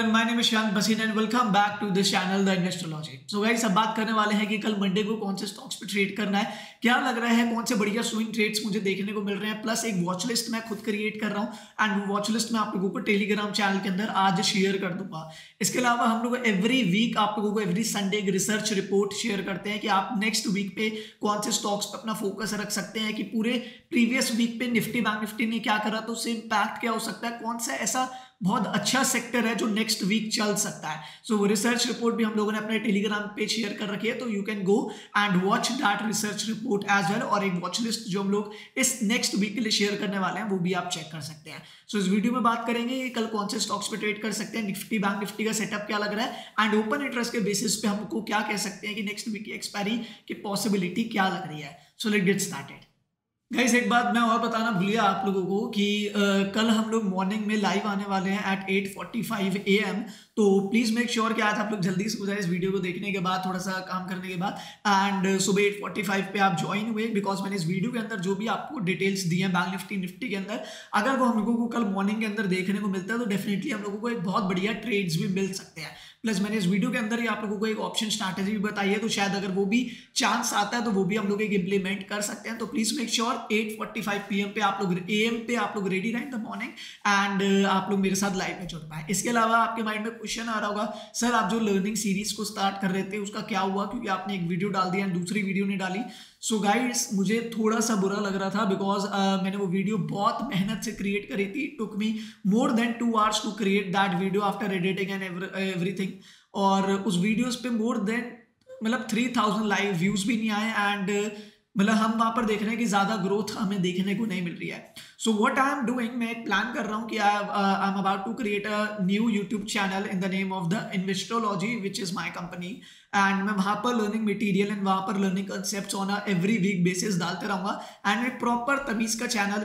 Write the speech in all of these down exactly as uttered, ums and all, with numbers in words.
Everyone, my name is Shyam Basin and welcome back to this channel the Investology. So guys, अब बात करने वाले हैं कि कल मंडे को कौन से स्टॉक्स पे ट्रेड करना है, क्या लग रहा है, कौन से बढ़िया स्विंग ट्रेड्स मुझे देखने को मिल रहे हैं, प्लस एक वॉच लिस्ट मैं खुद क्रिएट कर रहा हूं एंड वो वॉच लिस्ट मैं आप लोगों को टेलीग्राम चैनल के अंदर आज शेयर कर दूंगा। इसके अलावा हम लोग एवरी वीक आप लोगों को एवरी संडे एक रिसर्च रिपोर्ट शेयर करते हैं कि आप नेक्स्ट वीक पे कौन से स्टॉक्स पे अपना फोकस रख सकते हैं, कि पूरे प्रीवियस वीक पे निफ्टी बैंक निफ्टी ने क्या करा तो उससे इम्पैक्ट क्या हो सकता है, कौन सा ऐसा बहुत अच्छा सेक्टर है जो नेक्स्ट वीक चल सकता है। सो वो रिसर्च रिपोर्ट भी हम लोगों ने अपने टेलीग्राम पे शेयर कर रखी है, तो you can go and watch that research report as well. और एक वॉच लिस्ट जो हम लोग इस नेक्स्ट वीक के लिए शेयर करने वाले हैं वो भी आप चेक कर सकते हैं। सो so, इस वीडियो में बात करेंगे कि कल कौन से स्टॉक्स पे ट्रेड कर सकते हैं, निफ्टी बैंक निफ्टी का सेटअप क्या लग रहा है एंड ओपन इंटरेस्ट के बेसिस पे हमको क्या कह सकते हैं कि नेक्स्ट वीक की एक्सपायरी की पॉसिबिलिटी क्या लग रही है। So let's get started. Guys, एक बात मैं और बताना भूलिया आप लोगों को कि आ, कल हम लोग मॉर्निंग में लाइव आने वाले हैं at eight forty five A M, तो प्लीज़ मेक श्योर कि आज आप लोग जल्दी से हो जाए इस वीडियो को देखने के बाद, थोड़ा सा काम करने के बाद, एंड सुबह एट फोर्टी फाइव पे आप ज्वाइन हुए, बिकॉज मैंने इस वीडियो के अंदर जो भी आपको डिटेल्स दी हैं बैंक निफ्टी निफ्टी के अंदर, अगर वो हम लोगों को कल मॉर्निंग के अंदर देखने को मिलता है तो डेफिनेटली हम लोगों को एक बहुत बढ़िया ट्रेड्स भी मिल सकते हैं। प्लस मैंने इस वीडियो के अंदर ही आप लोगों को एक ऑप्शन स्ट्रैटेजी भी बताई है, तो शायद अगर वो भी चांस आता है तो वो भी हम लोग एक इम्प्लीमेंट कर सकते हैं। तो please make sure at forty five P M पे आप लोग ए एम पे आप लोग रेडी रहें द मॉर्निंग एंड आप लोग मेरे साथ लाइव में जुड़ पाए। इसके अलावा आपके माइंड में क्वेश्चन आ रहा होगा, सर आप जो लर्निंग सीरीज को स्टार्ट कर रहे थे उसका क्या हुआ, क्योंकि आपने एक वीडियो डाल दिया एंड दूसरी वीडियो नहीं डाली। सो so गाइड्स, मुझे थोड़ा सा बुरा लग रहा था बिकॉज uh, मैंने वो वीडियो बहुत मेहनत से क्रिएट करी थी। Took me more than two hours to create that video after editing and everything, और उस वीडियोस पे मोर देन मतलब थ्री थाउजेंड लाइव व्यूज भी नहीं आए एंड मतलब हम वहां पर देख रहे हैं कि ज्यादा ग्रोथ हमें देखने को नहीं मिल रही है। So what I am doing, मैं एक प्लान कर रहा हूँ कि I am about to create a new YouTube channel in the name of the Investology which is my company, and मैं वहां पर लर्निंग मटेरियल एंड वहां पर learning concept on a every week basis डालते रहूंगा एंड एक proper तमीज का चैनल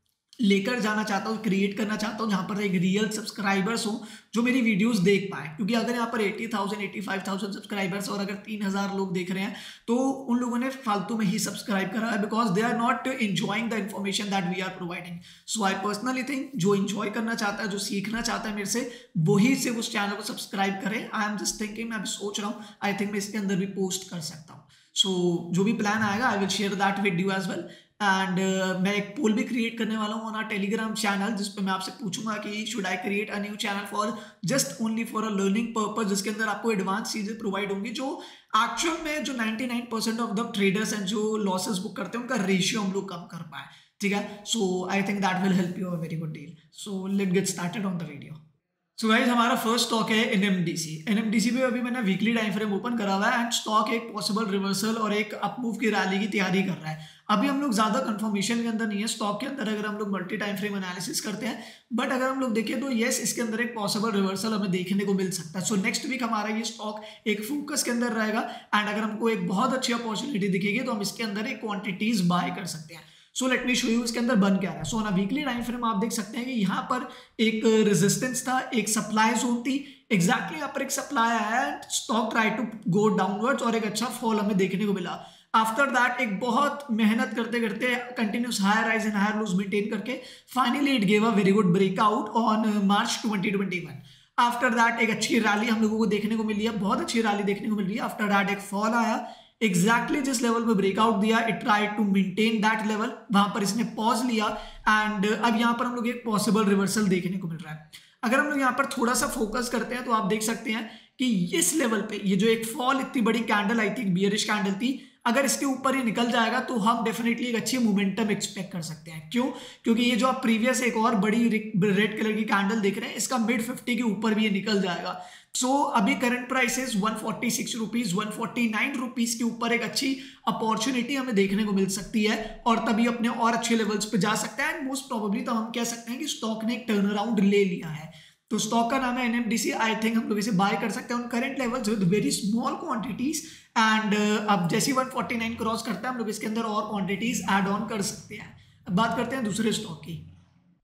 लेकर जाना चाहता हूँ, क्रिएट करना चाहता हूँ जहाँ पर एक रियल सब्सक्राइबर्स हो जो मेरी वीडियोस देख पाए। क्योंकि अगर यहाँ पर अस्सी हज़ार पचासी हज़ार सब्सक्राइबर्स और अगर तीन हज़ार लोग देख रहे हैं तो उन लोगों ने फालतू में ही सब्सक्राइब करा है, because they are not enjoying the information that we are providing. So I personally think जो एंजॉय करना चाहता है, जो सीखना चाहता है मेरे से, वही से उस चैनल को सब्सक्राइब करें। आई एम जस्ट थिंकिंग, मैं अभी सोच रहा हूँ, आई थिंक मैं इसके अंदर भी पोस्ट कर सकता हूँ। सो so, जो भी प्लान आएगा I will share that with you as well and uh, मैं एक पोल भी क्रिएट करने वाला हूँ ऑन आवर टेलीग्राम चैनल, जिस पे मैं आपसे पूछूंगा कि should I create a new channel for just only for a learning purpose, जिसके अंदर आपको एडवांस चीजें प्रोवाइड होंगी जो एक्चुअल में जो निन्यानवे percent of the traders and जो लॉसेस बुक करते हैं उनका रेशियो हम लोग कम कर पाए। ठीक है, so I think that will help you a very good deal. So let get started on the video. So guys, हमारा फर्स्ट स्टॉक है एनएमडीसी। एनएमडीसी पे अभी मैंने वीकली टाइम फ्रेम ओपन करा हुआ है एंड स्टॉक एक पॉसिबल रिवर्सल और एक अपमूव की रैली की तैयारी कर रहा है। अभी हम लोग ज्यादा कंफर्मेशन के अंदर नहीं है स्टॉक के अंदर, अगर हम लोग मल्टी टाइम फ्रेम एनालिसिस करते हैं, बट अगर हम लोग देखें तो यस, इसके अंदर एक पॉसिबल रिवर्सल हमें देखने को मिल सकता है। सो नेक्स्ट वीक हमारा ये स्टॉक एक फोकस के अंदर रहेगा एंड अगर हमको एक बहुत अच्छी अपॉर्चुनिटी दिखेगी तो हम इसके अंदर एक क्वांटिटीज बाय कर सकते हैं। So let me show you इसके अंदर बन क्या रहा है। सो ना वीकली टाइम फ्रेम आप देख सकते हैं कि यहाँ पर एक रेजिस्टेंस था, एक सप्लाई जोन थी, एग्जैक्टली यहाँ पर एक सप्लाई आया and stock try to go downwards और एक अच्छा फॉल हमें देखने को मिला। आफ्टर दैट एक बहुत मेहनत करते करते continuous higher rise and higher lows maintain करके finally it gave a very good breakout on March twenty twenty one. After that एक अच्छी रैली हम लोगों को देखने को मिली है, बहुत अच्छी रैली देखने को मिल रही है। आफ्टर दैट एक फॉल आया, एग्जैक्टली exactly जिस लेवल पे ब्रेकआउट दिया, it try to maintain that level, वहां पर इसने पॉज लिया एंड अब यहाँ पर हम लोग एक पॉसिबल रिवर्सल देखने को मिल रहा है। अगर हम लोग यहाँ पर थोड़ा सा फोकस करते हैं तो आप देख सकते हैं कि इस लेवल पे ये जो एक फॉल, इतनी बड़ी कैंडल आई थी, बियरिश कैंडल थी, अगर इसके ऊपर ही निकल जाएगा तो हम डेफिनेटली एक अच्छी मोमेंटम एक्सपेक्ट कर सकते हैं। क्यों? क्योंकि ये जो आप प्रीवियस एक और बड़ी रेड कलर की कैंडल देख रहे हैं, इसका मिड फिफ्टी के ऊपर भी ये निकल जाएगा। सो so, अभी current prices one forty six rupees one forty nine rupees के ऊपर एक अच्छी अपॉर्चुनिटी हमें देखने को मिल सकती है और तभी अपने और अच्छे लेवल्स पे जा सकता है एंड मोस्ट प्रोबेबली तो हम कह सकते हैं कि स्टॉक ने एक टर्न अराउंड ले लिया है। तो स्टॉक का नाम है एनएमडीसी। आई थिंक हम लोग इसे बाय कर सकते हैं on current levels with very small quantities and अब जैसे वन फोर्टी नाइन क्रॉस करता है हम लोग इसके अंदर और क्वांटिटीज ऐड ऑन कर सकते हैं। अब बात करते हैं दूसरे स्टॉक की।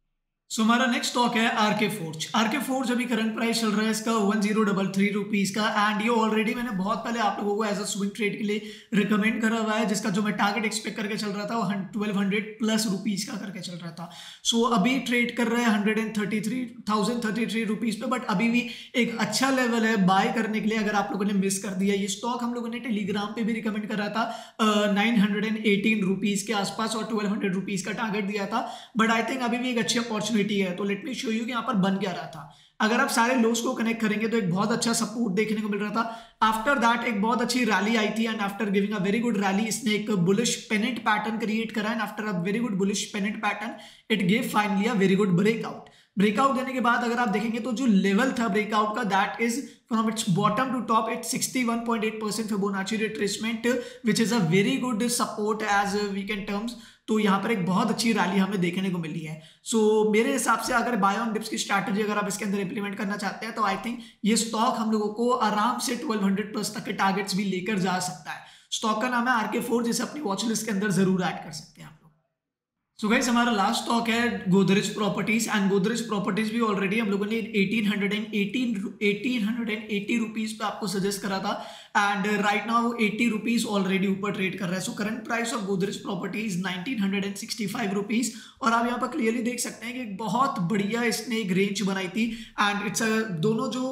सो so, हमारा नेक्स्ट स्टॉक है आरके फोर्ज। आरके फोर्ज अभी करंट प्राइस चल रहा है इसका one zero double three rupees का, एंड ये ऑलरेडी मैंने बहुत पहले आप लोगों को एज अ स्विंग ट्रेड के लिए रिकमेंड करा हुआ है, जिसका जो मैं टारगेट एक्सपेक्ट करके चल रहा था वो ट्वेल्व हंड्रेड प्लस रुपीज का करके चल रहा था। सो so, अभी ट्रेड कर रहे हैं hundred and thirty three thousand thirty three rupees पे, बट अभी भी एक अच्छा लेवल है बाय करने के लिए अगर आप लोगों ने मिस कर दिया। ये स्टॉक हम लोगों ने टेलीग्राम पे भी रिकमेंड कर रहा था nine hundred and eighteen rupees के आसपास और ट्वेल्व हंड्रेड रुपीज का टारगेट दिया था, बट आई थिंक अभी भी एक अच्छी अपॉर्चुनिटी है। तो लेट मी शो यू कि यहाँ पर बन क्या रहा था। अगर आप सारे लोस को कनेक्ट करेंगे तो एक बहुत अच्छा सपोर्ट देखने को मिल रहा था। आफ्टर दैट एक बहुत अच्छी रैली आई थी, and after giving a very good rally इसने एक बुलिश पेनेंट पैटर्न क्रिएट करा, and after a very good bullish pennant pattern it gave finally a very good breakout. Breakout देने के बाद अगर आप देखेंगे तो जो लेवल था ब्रेकआउट का, that is from its bottom to top it sixty one point eight percent Fibonacci retracement, which is a very good support as weekend terms. तो यहाँ पर एक बहुत अच्छी रैली हमें देखने को मिली है। सो so, मेरे हिसाब से अगर बाय ऑन डिप्स की स्ट्रैटेजी अगर आप इसके अंदर इंप्लीमेंट करना चाहते हैं तो आई थिंक ये स्टॉक हम लोगों को आराम से ट्वेल्व हंड्रेड प्लस तक के टारगेट्स भी लेकर जा सकता है। स्टॉक का नाम है आरके फोर्ज, जिसे अपनी वॉच लिस्ट के अंदर जरूर ऐड कर सकते हैं आप लोग। सो गाइस हमारा लास्ट स्टॉक है Godrej properties, and Godrej properties भी ऑलरेडी हम लोगों ने eighteen hundred eighteen eighteen hundred eighty rupees पे आपको सजेस्ट करा था, एंड राइट नाउ वो एटी रुपीज ऑलरेडी ऊपर ट्रेड कर रहा है। So current price of Godrej properties nineteen hundred sixty five rupees, और आप यहाँ पर क्लियरली देख सकते हैं कि बहुत बढ़िया इसने एक रेंज बनाई थी, एंड इट्स दोनों जो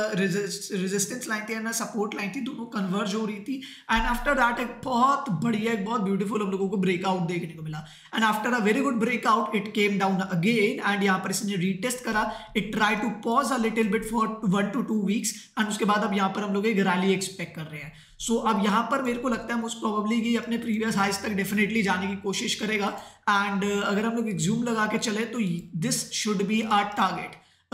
रेजिस्टेंस लाइन थी ना सपोर्ट लाइन थी, दोनों कन्वर्ज हो रही थी, एंड आफ्टर दैट एक बहुत बढ़िया एक बहुत ब्यूटीफुल हम लोगों को ब्रेकआउट देखने को मिला, and after very good breakout it came down again, and यहाँ पर इसने रीटेस्ट करा। It try to pause a little bit for one to two weeks, and उसके बाद अब यहाँ पर हम लोग एक रैली एक्सपेक्ट कर रहे हैं। सो so, अब यहाँ पर मेरे को लगता है मोस्ट प्रोबेबली कि अपने प्रीवियस हाइस तक डेफिनेटली जाने की कोशिश करेगा, एंड uh, अगर हम लोग एग्ज्यूम लगा के चले तो this should be our target.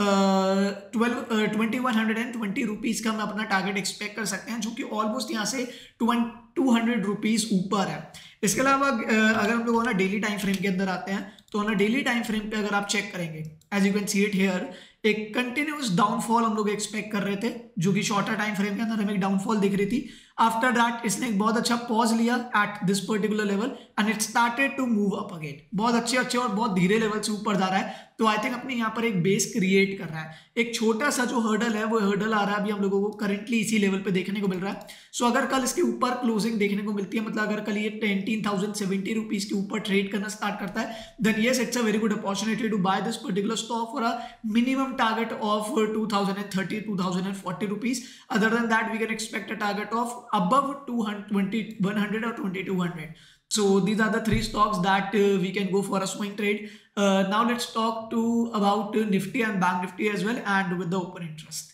Twelve twenty one hundred and twenty rupees का हम अपना टारगेट एक्सपेक्ट कर सकते हैं, जो कि ऑलमोस्ट यहाँ से टू हंड्रेड रुपीज ऊपर है। इसके अलावा अगर हम लोग ना डेली टाइम फ्रेम के अंदर आते हैं तो ना डेली टाइम फ्रेम पे अगर आप चेक करेंगे, as you can see it here, एक कंटिन्यूस डाउनफॉल हम लोग एक्सपेक्ट कर रहे थे, जो कि शॉर्टर टाइम फ्रेम के अंदर हमें एक डाउनफॉल दिख रही थी। आफ्टर दैट इसने एक बहुत अच्छा पॉज लिया at this particular level, and it started to move up again. बहुत अच्छे अच्छे और बहुत धीरे लेवल से ऊपर जा रहा है, तो आई थिंक अपने यहाँ पर एक बेस क्रिएट कर रहा है। एक छोटा सा जो हर्डल है वो हर्डल आ रहा है अभी हम लोगों को करंटली इसी लेवल पे देखने को मिल रहा है। सो so, अगर कल इसके ऊपर क्लोजिंग देखने को मिलती है, मतलब अगर कल ये नाइनटीन थाउजेंड सेवेंटी रुपीज के ऊपर ट्रेड करना स्टार्ट करता है, then yes it's a very good opportunity to buy this particular stock for a minimum target of two thousand thirty two thousand forty rupees. Other than that we can expect a target of above two hundred one hundred और twenty two hundred. So these are the three stocks that uh, we can go for a swing trade. Uh, now let's talk to about uh, Nifty and Bank Nifty as well, and with the open interest.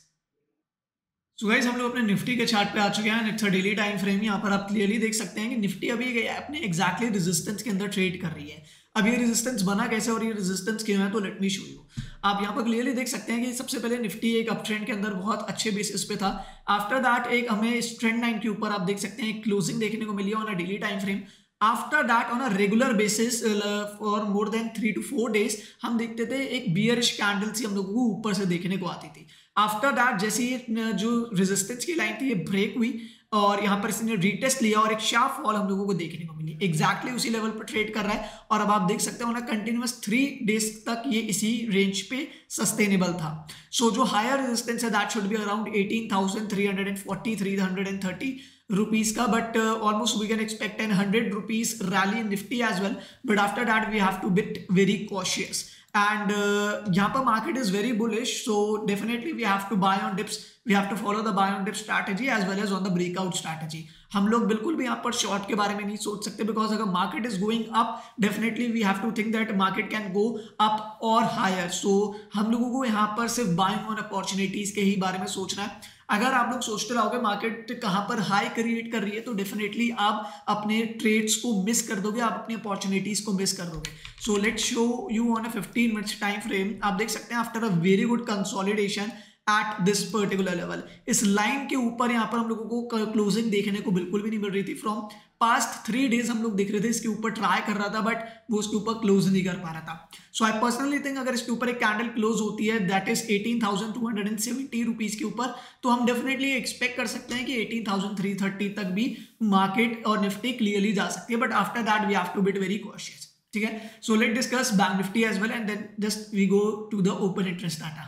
So guys हम लोग अपने Nifty के chart पे आ चुके हैं। It's a daily time frame. यहाँ पर आप क्लियरली देख सकते हैं कि निफ्टी अभी अपने एग्जैक्टली रेजिस्टेंस के अंदर ट्रेड कर रही है। अब ये रेजिस्टेंस बना कैसे और ये रेजिस्टेंस क्यों है, तो लेट मी शो यू। आप यहाँ पर क्लियरली देख सकते हैं कि सबसे पहले निफ्टी एक अप ट्रेंड के अंदर बहुत अच्छे बेसिस पे था। आफ्टर दैट एक हमें इस ट्रेंड लाइन के ऊपर आप देख सकते हैं क्लोजिंग देखने को मिली on a daily time frame. After that on a regular basis for more than three to four days हम देखते थे एक बियरिश कैंडल सी हम लोगों को ऊपर से देखने को आती थी। आफ्टर दैट जैसे ये जो रेजिस्टेंस की लाइन थी ये ब्रेक हुई और यहाँ पर इसने रीटेस्ट लिया और एक शार्प फॉल हम लोगों को देखने को मिली। एग्जैक्टली exactly उसी लेवल पर ट्रेड कर रहा है और अब आप देख सकते हो ना कंटिन्यूअस थ्री डेज तक ये इसी रेंज पे सस्टेनेबल था। सो so, जो हायर रेजिस्टेंस है that should be around eighteen thousand three hundred forty three hundred thirty rupees ka, but uh, almost we can expect an one hundred rupees rally in Nifty as well, but after that we have to be very cautious and uh, यहाँ पर market is very bullish, so definitely we have to buy on dips, we have to follow the buy on dip strategy as well as on the breakout strategy। हम लोग बिल्कुल भी यहाँ पर short के बारे में नहीं सोच सकते, बिकॉज अगर market is going up definitely we have to think that market can go up और हायर। सो हम लोगों को यहाँ पर सिर्फ बाइंग ऑन अपॉर्चुनिटीज के ही बारे में सोचना है। अगर आप लोग सोचते रहोगे मार्केट कहाँ पर हाई क्रिएट कर रही है तो डेफिनेटली आप अपने ट्रेड्स को मिस कर दोगे, आप अपनी अपॉर्चुनिटीज को मिस कर दोगे। So let's show you on a fifteen minutes time frame. आप देख सकते हैं after a very good consolidation at this particular level, इस लाइन के ऊपर यहाँ पर हम लोगों को क्लोजिंग देखने को बिल्कुल भी नहीं मिल रही थी। फ्रॉम पास्ट थ्री डेज हम लोग देख रहे थे इसके ऊपर ट्राई कर रहा था बट वो उसके ऊपर क्लोज नहीं कर पा रहा था। सो आई पर्सनली थिंक अगर इसके ऊपर एक कैंडल क्लोज होती है that is eighteen thousand two hundred seventy rupees के ऊपर, तो हम डेफिनेटली एक्सपेक्ट कर सकते हैं कि एटीन थाउजेंड थ्री थर्टी तक भी मार्केट और निफ्टी क्लियरली जा सकती है, but after that we have to be very cautious. ठीक है। So let discuss Bank Nifty as well and then just we go to the open interest data.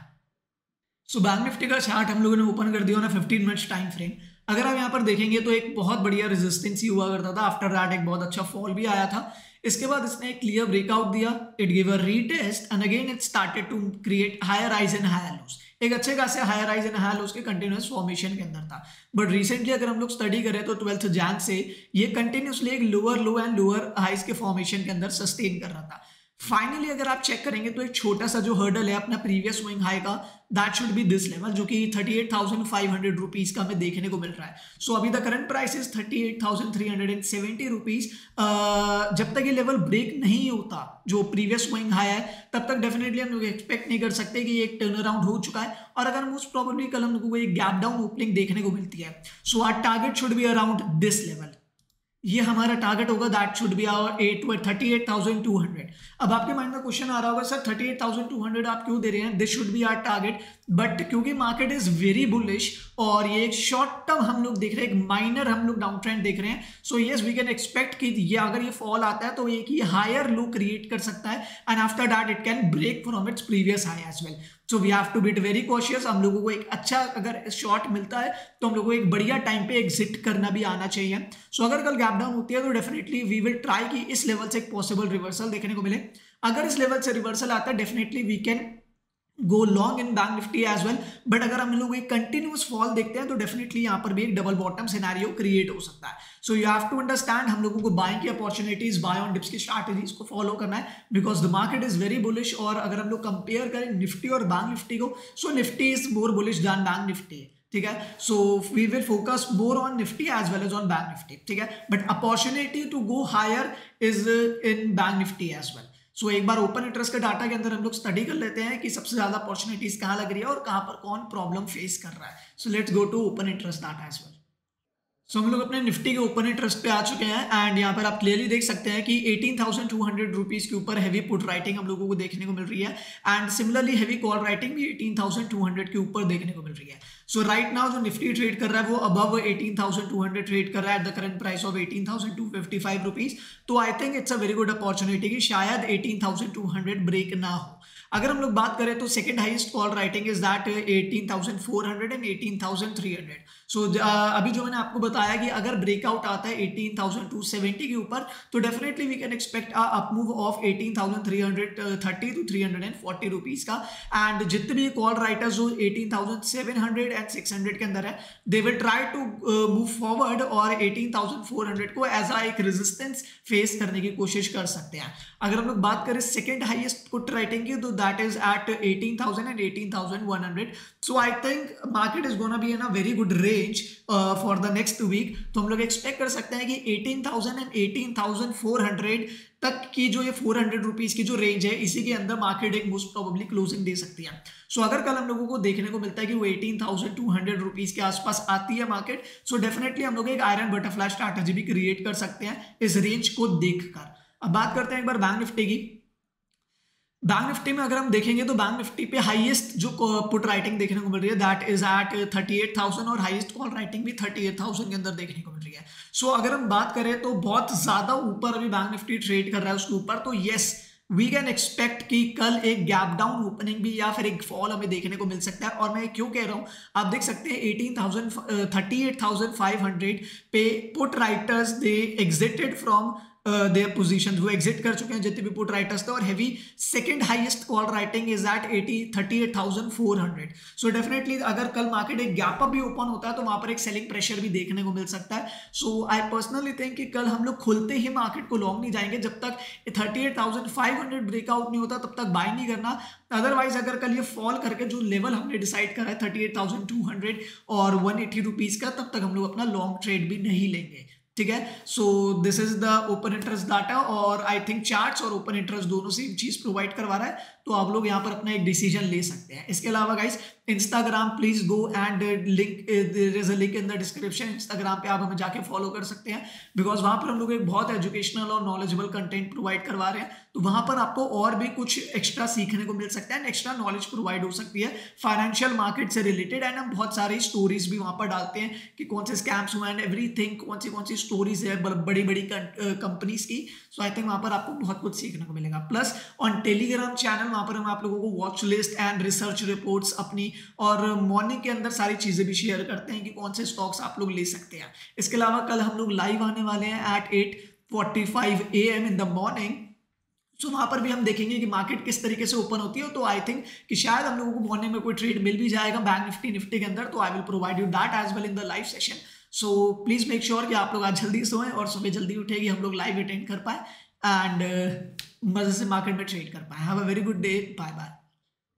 So Bank Nifty का chart हम लोगों ने open कर दिया ना fifteen minutes time frame. अगर आप यहाँ पर देखेंगे तो एक बहुत बढ़िया रेजिस्टेंस ही हुआ करता था, आफ्टर दैट एक बहुत अच्छा फॉल भी आया था। इसके बाद इसने एक क्लियर ब्रेकआउट दिया, it give a retest and again it started to create higher highs and higher lows. एक अच्छे खासे higher highs and higher lows के कंटिन्यूअस फॉर्मेशन के अंदर था। बट रिसेंटली अगर हम लोग स्टडी करें तो ट्वेल्थ जैन से ये कंटिन्यूअसली एक lower low and lower highs के फॉर्मेशन के अंदर सस्टेन कर रहा था। फाइनली अगर आप चेक करेंगे तो एक छोटा सा जो हर्डल है अपना प्रीवियस स्विंग हाई का, that should be this level, जो कि thirty eight thousand five hundred rupees का हमें देखने को मिल रहा है। सो so, अभी the current price is thirty eight thousand three hundred seventy rupees. जब तक ये लेवल ब्रेक नहीं होता जो प्रीवियस स्विंग हाई है, तब तक डेफिनेटली हम लोग एक्सपेक्ट नहीं कर सकते कि ये एक टर्न अराउंड हो चुका है। और अगर मोस्ट प्रोबेबली कल हम लोगों को एक गैप डाउन ओपनिंग देखने को मिलती है, so our target should be around this level. ये हमारा टारगेट होगा, that should be our at thirty eight thousand two hundred. अब आपके माइंड में क्वेश्चन आ रहा होगा, sir thirty eight thousand two hundred आप क्यों दे रहे हैं, this should be our target. But क्योंकि मार्केट इज वेरी बुलिश और ये एक शॉर्ट टर्म हम लोग देख रहे हैं, एक माइनर हम लोग डाउन ट्रेंड देख रहे हैं। So yes we can expect कि ये अगर ये फॉल आता है तो एक ही हायर लो क्रिएट कर सकता है and after that it can break from its previous high as well. So we have to be very cautious. हम लोगों को एक अच्छा अगर शॉर्ट मिलता है तो हम लोगों को एक बढ़िया टाइम पे एग्जिट करना भी आना चाहिए। सो so, अगर कल गैप डाउन होती है तो डेफिनेटली वी विल ट्राई कि इस लेवल से एक पॉसिबल रिवर्सल देखने को मिले। अगर इस लेवल से रिवर्सल आता है definitely we can go long in Bank Nifty as well. But अगर हम लोग एक कंटिन्यूअस फॉल देखते हैं तो डेफिनेटली यहाँ पर भी एक डबल बॉटम सिनेरियो क्रिएट हो सकता है। So you have to understand, हम लोगों को बाइंग की अपॉर्चुनिटीज, बाय ऑन डिप्स की स्ट्रैटेजीज को फॉलो करना है, because the market is very bullish. और अगर हम लोग कंपेयर करें निफ्टी और बैंक निफ्टी को, so Nifty is more bullish than Bank Nifty, ठीक है। So we will focus more on Nifty as well as on Bank Nifty, ठीक है। But opportunity to go higher is in Bank Nifty as well. So so, एक बार open interest के data के अंदर हम लोग स्टडी कर लेते हैं कि सबसे ज्यादा अपॉर्चुनिटीज कहाँ लग रही है और कहाँ पर कौन प्रॉब्लम फेस कर रहा है। So let's go to open interest data as well. So हम लोग अपने निफ्टी के ओपन इंटरेस्ट पे आ चुके हैं एंड यहाँ पर आप क्लियरली देख सकते हैं कि eighteen thousand two hundred rupees के ऊपर हैवी पुट राइटिंग हम लोगों को देखने को मिल रही है and similarly heavy call writing भी एटीन थाउजेंड टू हंड्रेड के ऊपर देखने को मिल रही है। सो राइट नाउ जो निफ्टी ट्रेड कर रहा है वो above eighteen thousand two hundred trade कर रहा है at the current price of eighteen thousand two fifty five rupees. तो I think it's a very good opportunity कि शायद eighteen thousand two hundred break ना हो। अगर हम लोग बात करें तो second highest call writing is that eighteen thousand four hundred and eighteen thousand three hundred. So अभी जो मैंने आपको बताया कि अगर ब्रेकआउट आता है एटीन थाउजेंड टू सेवेंटी के ऊपर तो definitely we can expect a up move of eighteen thousand three hundred thirty to three hundred forty rupees का। एंड जितने भी कॉल राइटर्स जो eighteen thousand seven hundred and six hundred के अंदर है, they will try to move forward और eighteen thousand four hundred को as a एक रेजिस्टेंस फेस करने की कोशिश कर सकते हैं। अगर हम लोग बात करें सेकंड हाईएस्ट पुट राइटिंग की तो that is at eighteen thousand and eighteen thousand one hundred. So I think market is gonna be in a very good range uh, for the next week. तो हम लोग expect कर सकते हैं कि eighteen thousand and eighteen thousand four hundred तक की जो ये फोर हंड्रेड रुपीज की जो रेंज है, इसी के अंदर मार्केट एक मोस्ट प्रोबेबली क्लोजिंग दे सकती है. सो so, अगर कल हम लोगों को देखने को मिलता है कि वो eighteen thousand two hundred rupees के आसपास आती है मार्केट, सो डेफिनेटली हम लोग एक आयरन बटरफ्लाई स्ट्रैटेजी भी क्रिएट कर सकते हैं इस रेंज को देखकर. अब बात करते हैं एक बार बैंक निफ्टी की. बैंक निफ्टी में अगर हम देखेंगे तो बैंक निफ्टी पे हाईएस्ट जो पुट राइटिंग देखने को मिल रही है that is at thirty eight thousand और हाईएस्ट कॉल राइटिंग भी थर्टी एट थाउजेंड के अंदर देखने को मिल रही है. सो so, अगर हम बात करें तो बहुत ज्यादा ऊपर अभी बैंक निफ्टी ट्रेड कर रहा है उसके ऊपर, तो यस वी कैन एक्सपेक्ट कि कल एक गैप डाउन ओपनिंग भी या फिर एक फॉल हमें देखने को मिल सकता है. और मैं क्यों कह रहा हूं, आप देख सकते हैं eighteen thousand thirty eight thousand five hundred पे put writers they exited from their positions, वो एग्जिट कर चुके हैं जितने भी पुट राइटर्स थे. और heavy second highest call writing is at eighty thirty eight thousand four hundred. So definitely अगर कल मार्केट एक गैप अप भी ओपन होता है तो वहां पर एक सेलिंग प्रेशर भी देखने को मिल सकता है. सो आई पर्सनली थिंक कि कल हम लोग खुलते ही मार्केट को लॉन्ग नहीं जाएंगे जब तक thirty eight thousand five hundred breakout नहीं होता, तब तक बाय नहीं करना. अदरवाइज अगर कल ये फॉल करके जो लेवल हमने डिसाइड करा है thirty eight thousand two hundred और वन एटी रुपीज का, तब तक हम लोग अपना लॉन्ग ट्रेड भी नहीं लेंगे. ठीक है. So this is the open interest data और आई थिंक चार्ट्स और ओपन इंटरेस्ट दोनों सेम चीज प्रोवाइड करवा रहा है, तो आप लोग यहाँ पर अपना एक डिसीजन ले सकते हैं. इसके अलावा guys Instagram please go and link, there is a link in the description. Instagram पे आप हमें जाके फॉलो कर सकते हैं, बिकॉज वहां पर हम लोग एक बहुत एजुकेशनल और नॉलेजेबल कंटेंट प्रोवाइड करवा रहे हैं। तो वहां पर आपको और भी कुछ एक्स्ट्रा सीखने को मिल सकता है, एक्स्ट्रा नॉलेज प्रोवाइड हो सकती है फाइनेंशियल मार्केट से रिलेटेड। एंड हम बहुत सारी स्टोरीज भी वहां पर डालते हैं कि कौन से स्कैम्स हुए एंड एवरीथिंग, कौन सी कौन सी स्टोरीज है बड़ी बड़ी कंपनीज की। सो आई थिंक वहां पर आपको बहुत कुछ सीखने को मिलेगा। प्लस ऑन टेलीग्राम चैनल, वहां पर हम आप लोगों को watch list and research reports अपनी और मॉर्निंग के अंदर सारी चीजें भी शेयर करते हैं कि कौन से स्टॉक्स आप लोग ले सकते हैं। इसके अलावा कल हम लोग लाइव आने वाले हैं at eight forty five A M in the morning. So वहां पर भी हम देखेंगे कि मार्केट किस तरीके से ओपन होती है। तो आई थिंक कि शायद हम लोगों को मॉर्निंग में कोई ट्रेड मिल भी जाएगा बैंक निफ्टी निफ्टी के अंदर। तो I will provide you that as well in the live session. So please make sure कि आप लोग आज जल्दी सोएं और सुबह जल्दी उठेगी, हम लोग लाइव अटेंड कर पाए एंड uh, मजे से मार्केट में ट्रेड कर पाए। Have a very good day, bye bye.